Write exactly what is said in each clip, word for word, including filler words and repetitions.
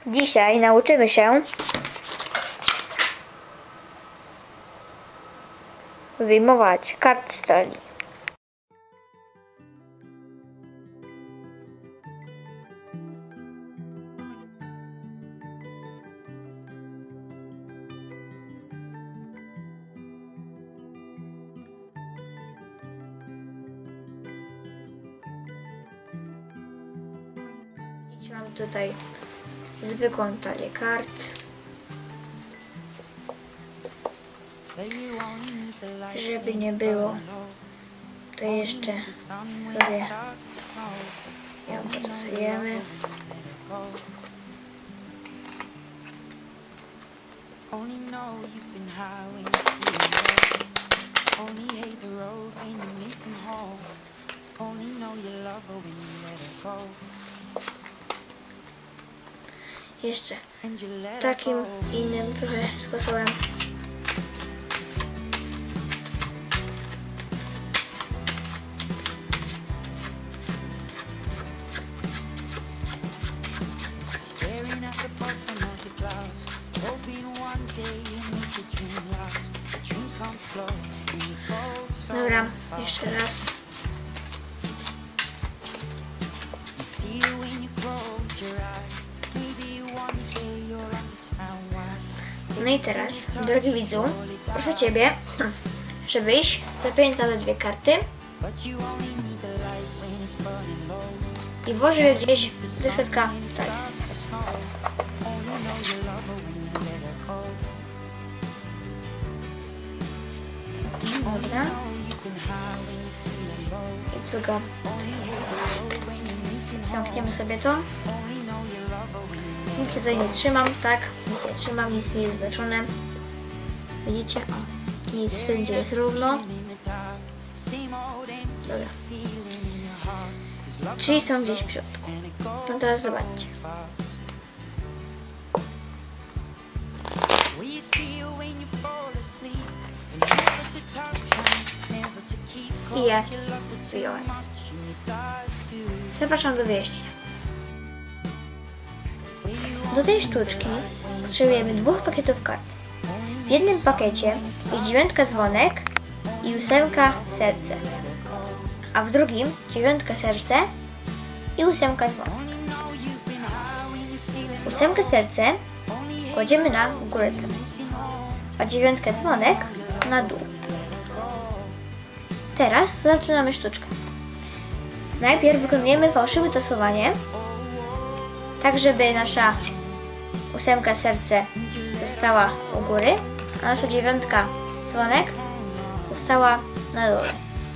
Dzisiaj nauczymy się wyjmować karty z talii. Mam tutaj zwykłą talię kart. Żeby nie było, to jeszcze sobie ją podstosujemy. Jeszcze takim innym trochę sposobem. Dobra, jeszcze raz. No i teraz, drogi widzu, proszę Ciebie, żebyś zapamiętał te dwie karty i włożył je gdzieś do środka talii. Dobra. I druga. Zamkniemy sobie to. Nic tutaj nie trzymam, tak? Nic nie trzymam, nic nie jest znaczone. Widzicie? O, nic wszędzie jest równo. Dobra. Czyli są gdzieś w środku. No teraz zobaczcie. I je wyjąłem. Zapraszam do wyjaśnienia. Do tej sztuczki potrzebujemy dwóch pakietów kart. W jednym pakiecie jest dziewiątka dzwonek i ósemka serce, a w drugim dziewiątka serce i ósemka dzwonek. Ósemkę serce kładziemy na górę, a dziewiątkę dzwonek na dół. Teraz zaczynamy sztuczkę. Najpierw wykonujemy fałszywe tasowanie, tak żeby nasza ósemka serce została u góry, a nasza dziewiątka dzwonek została na dole.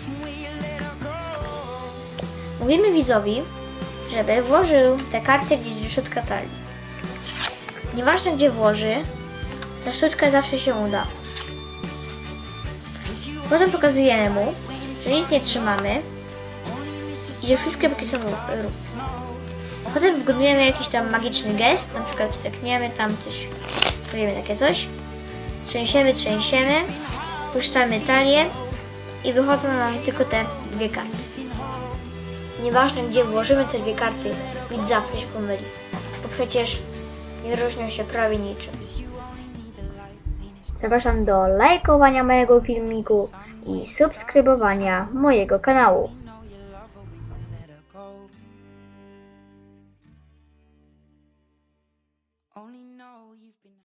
Mówimy widzowi, żeby włożył te karty gdzieś do środka talii. Nieważne gdzie włoży, ta sztuczka zawsze się uda. Potem pokazujemy mu, że nic nie trzymamy i że wszystkie boki są równe. Potem wykonujemy jakiś tam magiczny gest, na przykład wstekniemy tam coś, stawimy takie coś, trzęsiemy, trzęsiemy, puszczamy talię i wychodzą nam tylko te dwie karty. Nieważne gdzie włożymy te dwie karty, widz zawsze się pomyli, bo przecież nie różnią się prawie niczym. Zapraszam do lajkowania mojego filmiku i subskrybowania mojego kanału.